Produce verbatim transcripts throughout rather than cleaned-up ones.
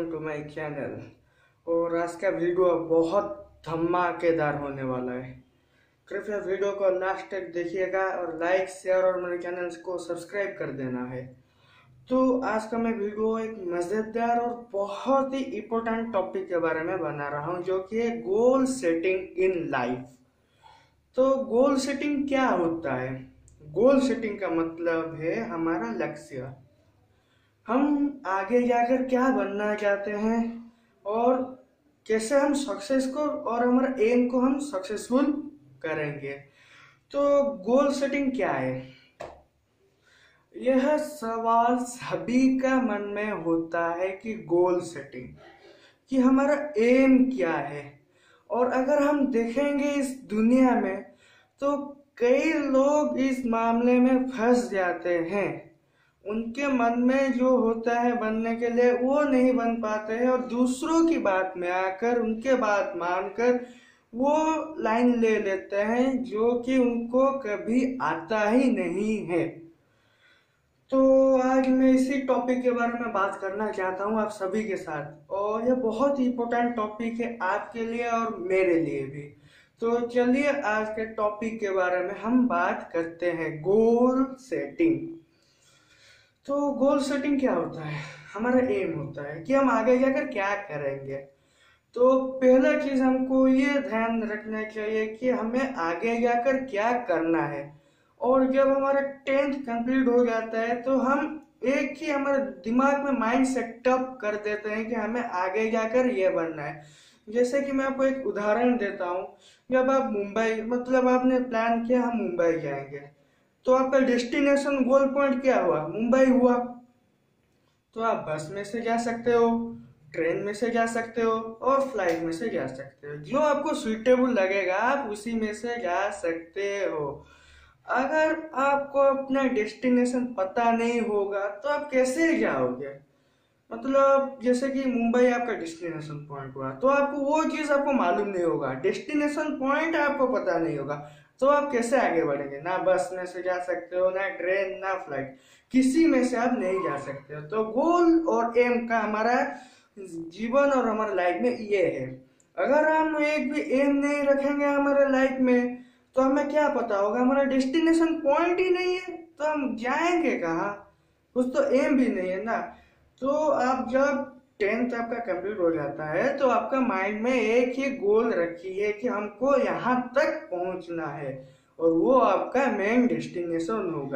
Welcome to my channel. और आज का वीडियो बहुत धमाकेदार होने वाला है। कृपया वीडियो को लास्ट तक देखिएगा और लाइक शेयर और मेरे चैनल को सब्सक्राइब कर देना है। तो आज का मैं वीडियो एक मज़ेदार और बहुत ही इम्पोर्टेंट टॉपिक के बारे में बना रहा हूँ, जो कि है गोल सेटिंग इन लाइफ। तो गोल सेटिंग क्या होता है? गोल सेटिंग का मतलब है हमारा लक्ष्य। हम आगे जाकर क्या बनना चाहते हैं और कैसे हम सक्सेस को और हमारा एम को हम सक्सेसफुल करेंगे। तो गोल सेटिंग क्या है? यह सवाल सभी का मन में होता है कि गोल सेटिंग, कि हमारा एम क्या है। और अगर हम देखेंगे इस दुनिया में तो कई लोग इस मामले में फंस जाते हैं। उनके मन में जो होता है बनने के लिए वो नहीं बन पाते हैं, और दूसरों की बात में आकर उनके बात मानकर वो लाइन ले लेते हैं जो कि उनको कभी आता ही नहीं है। तो आज मैं इसी टॉपिक के बारे में बात करना चाहता हूँ आप सभी के साथ, और यह बहुत ही इम्पोर्टेंट टॉपिक है आपके लिए और मेरे लिए भी। तो चलिए आज के टॉपिक के बारे में हम बात करते हैं, गोल सेटिंग। तो गोल सेटिंग क्या होता है? हमारा एम होता है कि हम आगे जाकर क्या करेंगे। तो पहला चीज हमको ये ध्यान रखना चाहिए कि हमें आगे जाकर क्या करना है। और जब हमारा टेंथ कंप्लीट हो जाता है तो हम एक ही हमारे दिमाग में माइंड सेटअप कर देते हैं कि हमें आगे जाकर ये बनना है। जैसे कि मैं आपको एक उदाहरण देता हूँ। जब आप मुंबई, मतलब आपने प्लान किया हम मुंबई जाएंगे, तो आपका डेस्टिनेशन गोल पॉइंट क्या हुआ? मुंबई हुआ। तो आप बस में से जा सकते हो, ट्रेन में से जा सकते हो और फ्लाइट में से जा सकते हो। जो आपको सुइटेबल लगेगा आप उसी में से जा सकते हो। अगर आपको अपना डेस्टिनेशन पता नहीं होगा तो आप कैसे जाओगे? मतलब जैसे कि मुंबई आपका डेस्टिनेशन पॉइंट हुआ, तो आपको वो चीज आपको मालूम नहीं होगा, डेस्टिनेशन पॉइंट आपको पता नहीं होगा, तो आप कैसे आगे बढ़ेंगे? ना बस में से जा सकते हो, ना ट्रेन, ना फ्लाइट, किसी में से आप नहीं जा सकते हो। तो गोल और एम का हमारा जीवन और हमारे लाइफ में ये है। अगर हम एक भी एम नहीं रखेंगे हमारे लाइफ में तो हमें क्या पता होगा? हमारा डेस्टिनेशन पॉइंट ही नहीं है तो हम जाएंगे कहाँ? कुछ तो एम भी नहीं है ना। तो आप जब टेंथ आपका कंप्लीट हो जाता है तो आपका माइंड में एक ही गोल रखिए कि हमको यहाँ तक पहुंचना है, और वो आपका मेन डेस्टिनेशन होगा।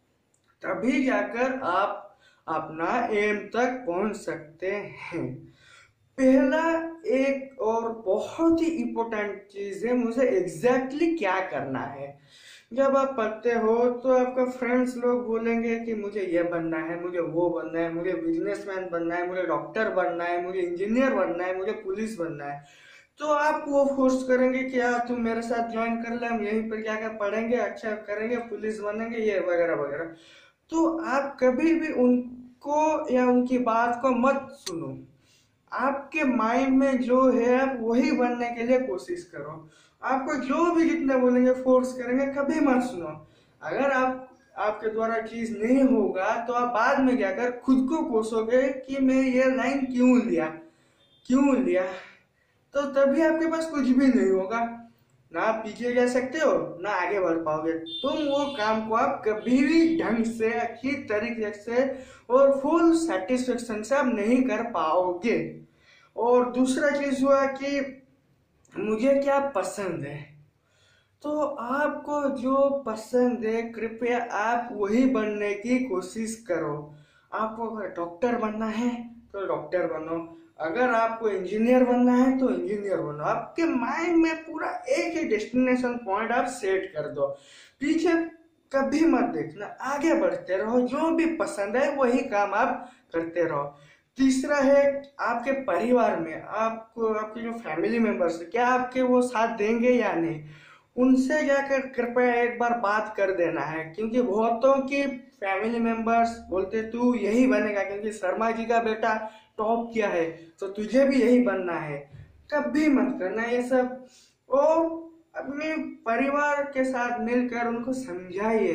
तभी जाकर आप अपना एम तक पहुंच सकते हैं। पहला एक और बहुत ही इम्पोर्टेंट चीज है, मुझे एग्जैक्टली exactly क्या करना है। जब आप पढ़ते हो तो आपका फ्रेंड्स लोग बोलेंगे कि मुझे ये बनना है, मुझे वो बनना है, मुझे बिजनेसमैन बनना है, मुझे डॉक्टर बनना है, मुझे इंजीनियर बनना है, मुझे पुलिस बनना है। तो आप वो फोर्स करेंगे कि यार तुम मेरे साथ ज्वाइन कर ले, हम यहीं पर क्या क्या पढ़ेंगे, अच्छा करेंगे, पुलिस बनेंगे, ये वगैरह वगैरह। तो आप कभी भी उनको या उनकी बात को मत सुनो। आपके माइंड में जो है आप वही बनने के लिए कोशिश करो। आपको जो भी जितने बोलेंगे फोर्स करेंगे, कभी मत सुनो। अगर आप आपके द्वारा चीज नहीं होगा तो आप बाद में जाकर खुद को कोसोगे कि मैं ये लाइन क्यों लिया क्यों लिया तो तभी आपके पास कुछ भी नहीं होगा। ना आप पीछे जा सकते हो, ना आगे बढ़ पाओगे। तुम वो काम को आप कभी भी ढंग से, अच्छी तरीके से और फुल सेटिस्फेक्शन से आप नहीं कर पाओगे। और दूसरा चीज हुआ कि मुझे क्या पसंद है। तो आपको जो पसंद है कृपया आप वही बनने की कोशिश करो। आपको अगर डॉक्टर बनना है तो डॉक्टर बनो, अगर आपको इंजीनियर बनना है तो इंजीनियर बनो। आपके माइंड में पूरा एक ही डेस्टिनेशन पॉइंट आप सेट कर दो। पीछे कभी मत देखना, आगे बढ़ते रहो। जो भी पसंद है वही काम आप करते रहो। तीसरा है आपके परिवार में आपको, आपके जो फैमिली मेंबर्स है, क्या आपके वो साथ देंगे या नहीं? उनसे जाकर कृपया एक बार बात कर देना है, क्योंकि बहुतों की फैमिली मेंबर्स बोलते तू यही बनेगा क्योंकि शर्मा जी का बेटा टॉप किया है तो तुझे भी यही बनना है। कभी मत करना ये सब। और अपने परिवार के साथ मिलकर उनको समझाइए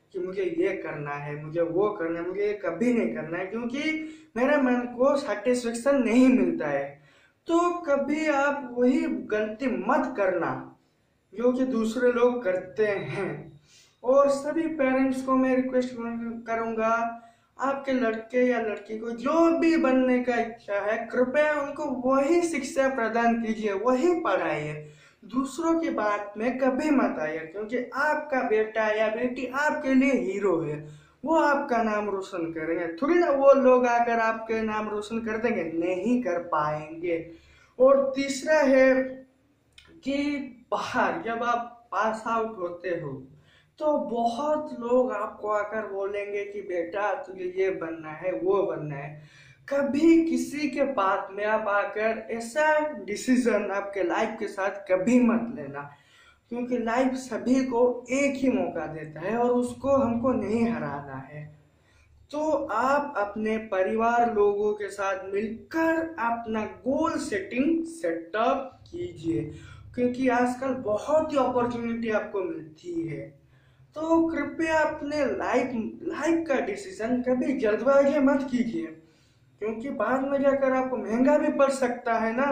कि मुझे ये करना है, मुझे वो करना है, मुझे ये कभी नहीं करना है, क्योंकि मेरे मन को सेटिस्फेक्शन नहीं मिलता है। तो कभी आप वही गलती मत करना जो कि दूसरे लोग करते हैं। और सभी पेरेंट्स को मैं रिक्वेस्ट करूंगा, आपके लड़के या लड़की को जो भी बनने का इच्छा है, कृपया उनको वही शिक्षा प्रदान कीजिए, वही पढ़ाइए। दूसरों की बात में कभी मत आइए, क्योंकि आपका बेटा या बेटी आपके लिए हीरो है, वो आपका नाम रोशन करेंगे। थोड़ी ना वो लोग आकर आपके नाम रोशन कर देंगे, नहीं कर पाएंगे। और तीसरा है कि बाहर जब आप पास आउट होते हो तो बहुत लोग आपको आकर बोलेंगे कि बेटा तुझे ये बनना है, वो बनना है। कभी किसी के बात में आप आकर ऐसा डिसीजन आपके लाइफ के साथ कभी मत लेना, क्योंकि लाइफ सभी को एक ही मौका देता है और उसको हमको नहीं हराना है। तो आप अपने परिवार लोगों के साथ मिलकर अपना गोल सेटिंग सेटअप कीजिए, क्योंकि आजकल बहुत ही अपॉर्चुनिटी आपको मिलती है। तो कृपया अपने लाइफ लाइफ का डिसीजन कभी जल्दबाजी मत कीजिए, क्योंकि बाद में जाकर आपको महंगा भी पड़ सकता है ना।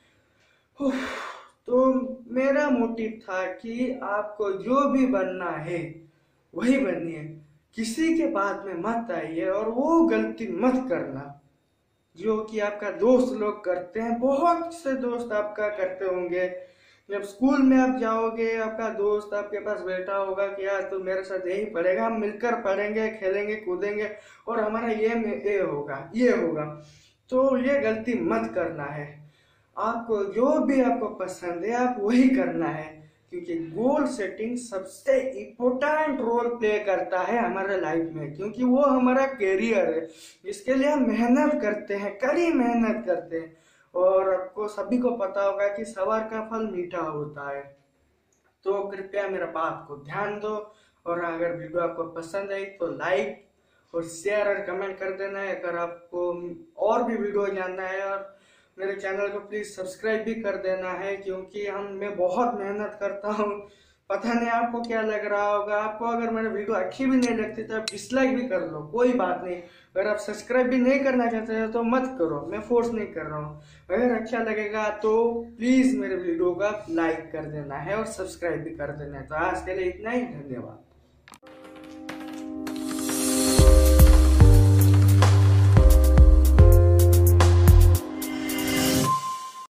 तो मेरा मोटिव था कि आपको जो भी बनना है वही बनिए, किसी के बात में मत आइए और वो गलती मत करना जो कि आपका दोस्त लोग करते हैं। बहुत से दोस्त आपका करते होंगे, जब स्कूल में आप जाओगे आपका दोस्त आपके पास बैठा होगा कि यार तू मेरे साथ यही पढ़ेगा, हम मिलकर पढ़ेंगे, खेलेंगे, कूदेंगे और हमारा ये ये होगा ये होगा। तो ये गलती मत करना है। आपको जो भी आपको पसंद है आप वही करना है, क्योंकि गोल सेटिंग सबसे इम्पोर्टेंट रोल प्ले करता है हमारे लाइफ में, क्योंकि वो हमारा कैरियर है जिसके लिए हम मेहनत करते हैं, कड़ी मेहनत करते हैं। और आपको सभी को पता होगा कि सबर का फल मीठा होता है। तो कृपया मेरा बात को ध्यान दो, और अगर वीडियो आपको पसंद आई तो लाइक और शेयर और कमेंट कर देना है। अगर आपको और भी वीडियो जानना है और मेरे चैनल को प्लीज सब्सक्राइब भी कर देना है, क्योंकि हम मैं बहुत मेहनत करता हूँ। पता नहीं आपको क्या लग रहा होगा, आपको अगर मेरा वीडियो अच्छी भी नहीं लगती तो आप डिसलाइक भी कर लो, कोई बात नहीं। अगर आप सब्सक्राइब भी नहीं करना चाहते हो तो मत करो, मैं फोर्स नहीं कर रहा हूँ। अगर अच्छा लगेगा तो प्लीज मेरे वीडियो का लाइक कर देना है और सब्सक्राइब भी कर देना है। तो आज के लिए इतना ही, धन्यवाद।